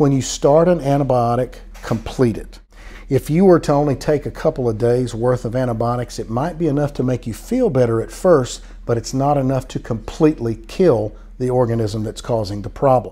When you start an antibiotic, complete it. If you were to only take a couple of days worth of antibiotics, it might be enough to make you feel better at first, but it's not enough to completely kill the organism that's causing the problem.